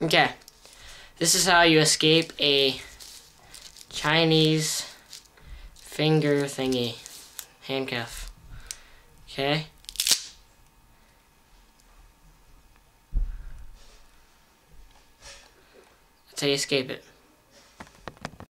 Okay. This is how you escape a Chinese finger thingy. Handcuff. Okay? That's how you escape it.